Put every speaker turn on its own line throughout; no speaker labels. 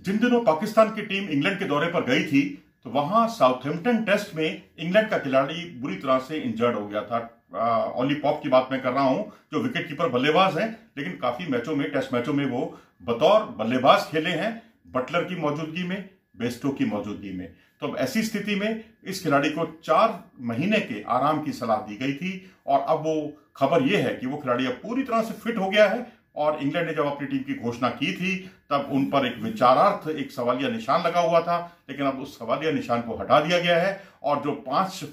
जिन दिनों पाकिस्तान की team England के दौरे पर गई थी तो वहां साउथहैम्पटन टेस्ट में इंग्लैंड का खिलाड़ी बुरी तरह से इंजर्ड हो गया था। ऑली पॉप की बात मैं कर रहा हूं, जो विकेट कीपर बल्लेबाज हैं, लेकिन काफी मैचों में, टेस्ट मैचों में वो बतौर बल्लेबाज खेले हैं, बटलर की मौजूदगी में, बेस्टो की मौजूदगी में। तो अब ऐसी स्थिति में इस खिलाड़ी को 4 महीने के आराम की सलाह दी गई थी और अब वो खबर यह है कि वो खिलाड़ी अब पूरी तरह से फिट हो गया है। और इंग्लैंड ने जब अपनी टीम की घोषणा की थी तब उन पर एक विचारार्थ, एक सवालिया निशान लगा हुआ था, लेकिन अब उस सवालिया निशान को हटा दिया गया है और जो 5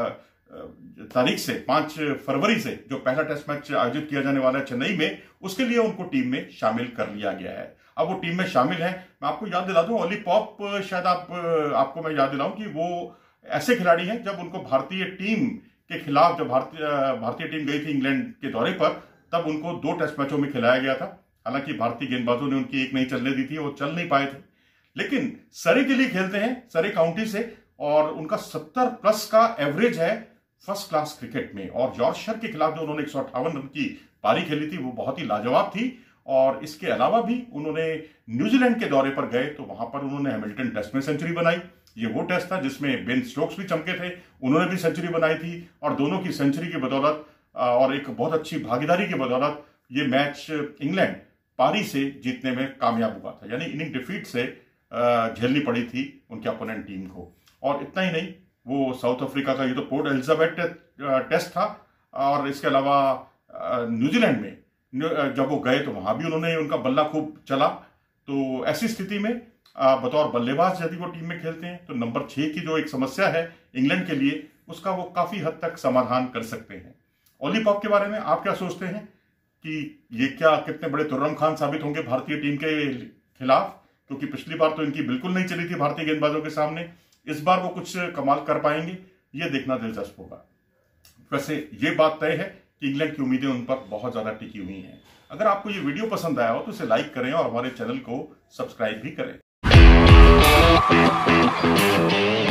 फरवरी से जो पहला टेस्ट मैच आयोजित किया जाने वाला है चेन्नई में, उसके लिए उनको टीम में शामिल कर लिया गया है। अब वो टीम में शामिल है। मैं आपको याद दिला दूं, ऑली पॉप, शायद आपको मैं याद दिलाऊं कि वो ऐसे खिलाड़ी हैं, जब उनको भारतीय टीम के खिलाफ, जब भारतीय टीम गई थी इंग्लैंड के दौरे पर, तब उनको 2 टेस्ट मैचों में खिलाया गया था। हालांकि भारतीय गेंदबाजों ने उनकी एक नहीं चलने दी थी, वो चल नहीं पाए थे, लेकिन सरे के लिए खेलते हैं, सरे काउंटी से, और उनका 70+ का एवरेज है फर्स्ट क्लास क्रिकेट में। और यॉर्कशायर के खिलाफ जो उन्होंने 158 रन की पारी खेली थी वो बहुत ही लाजवाब थी। और इसके अलावा भी उन्होंने न्यूजीलैंड के दौरे पर गए तो वहां पर उन्होंने हैमिल्टन टेस्ट में सेंचुरी बनाई। ये वो टेस्ट था जिसमें बेन स्टोक्स भी चमके थे, उन्होंने भी सेंचुरी बनाई थी और दोनों की सेंचुरी की बदौलत और एक बहुत अच्छी भागीदारी की बदौलत ये मैच इंग्लैंड पारी से जीतने में कामयाब हुआ था। यानी इनिंग डिफीट से झेलनी पड़ी थी उनके अपोनेंट टीम को। और इतना ही नहीं, वो साउथ अफ्रीका का ये तो पोर्ट एलिजाबेथ टेस्ट था, और इसके अलावा न्यूजीलैंड में जब वो गए तो वहां भी उन्होंने, उनका बल्ला खूब चला। तो ऐसी स्थिति में बतौर बल्लेबाज यदि वो टीम में खेलते हैं तो नंबर 6 की जो एक समस्या है इंग्लैंड के लिए, उसका वो काफी हद तक समाधान कर सकते हैं। ऑली पॉप के बारे में आप क्या सोचते हैं कि ये क्या कितने बड़े तुर्रम खान साबित होंगे भारतीय टीम के खिलाफ? क्योंकि पिछली बार तो इनकी बिल्कुल नहीं चली थी भारतीय गेंदबाजों के सामने, इस बार वो कुछ कमाल कर पाएंगे, ये देखना दिलचस्प होगा। वैसे ये बात तय है कि इंग्लैंड की उम्मीदें उन पर बहुत ज्यादा टिकी हुई हैं। अगर आपको ये वीडियो पसंद आया हो तो इसे लाइक करें और हमारे चैनल को सब्सक्राइब भी करें।